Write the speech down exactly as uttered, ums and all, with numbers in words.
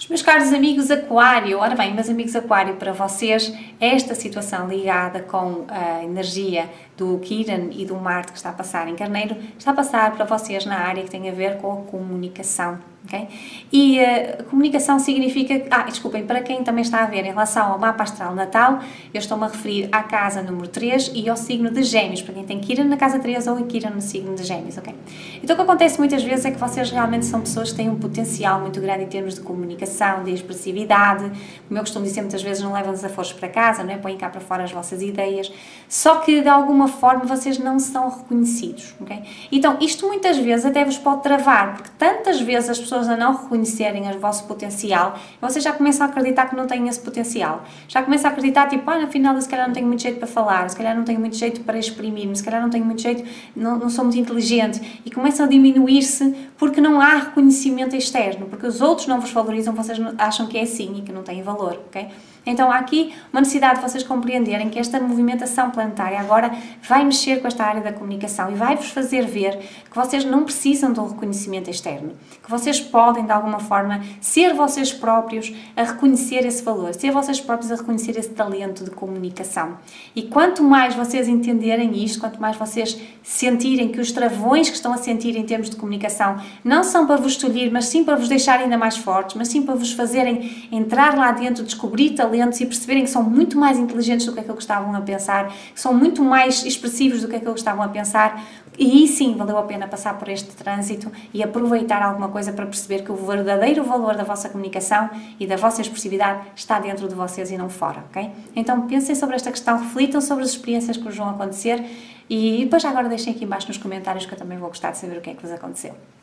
Os meus caros amigos Aquário, ora bem, meus amigos Aquário, para vocês, esta situação ligada com a energia do Quiron e do Marte que está a passar em Carneiro, está a passar para vocês na área que tem a ver com a comunicação, ok? E uh, comunicação significa, ah, desculpem, para quem também está a ver em relação ao mapa astral natal, eu estou-me a referir à casa número três e ao signo de Gêmeos, para quem tem Quiron na casa três ou Quiron no signo de Gêmeos, ok? Então o que acontece muitas vezes é que vocês realmente são pessoas que têm um potencial muito grande em termos de comunicação, de expressividade, como eu costumo dizer muitas vezes, não levam desaforos para casa, não é? Põem cá para fora as vossas ideias, só que de alguma forma vocês não são reconhecidos, ok? Então isto muitas vezes até vos pode travar, porque tantas vezes as pessoas a não reconhecerem o vosso potencial, vocês já começam a acreditar que não têm esse potencial, já começam a acreditar tipo, ah, afinal se calhar não tenho muito jeito para falar, se calhar não tenho muito jeito para exprimir-me, se calhar não tenho muito jeito, não, não sou muito inteligente, e começam a diminuir-se porque não há reconhecimento externo, porque os outros não vos valorizam, vocês acham que é assim e que não têm valor, ok? Então há aqui uma necessidade de vocês compreenderem que esta movimentação planetária agora vai mexer com esta área da comunicação e vai-vos fazer ver que vocês não precisam de um reconhecimento externo, que vocês podem de alguma forma ser vocês próprios a reconhecer esse valor, ser vocês próprios a reconhecer esse talento de comunicação. E quanto mais vocês entenderem isto, quanto mais vocês sentirem que os travões que estão a sentir em termos de comunicação não são para vos tolher, mas sim para vos deixar ainda mais fortes, mas sim para vos fazerem entrar lá dentro, descobrir talentos e perceberem que são muito mais inteligentes do que aquilo que estavam a pensar, que são muito mais expressivos do que aquilo que estavam a pensar, e aí sim valeu a pena passar por este trânsito e aproveitar alguma coisa para perceber que o verdadeiro valor da vossa comunicação e da vossa expressividade está dentro de vocês e não fora, ok? Então pensem sobre esta questão, reflitam sobre as experiências que vos vão acontecer e depois agora deixem aqui embaixo nos comentários que eu também vou gostar de saber o que é que vos aconteceu.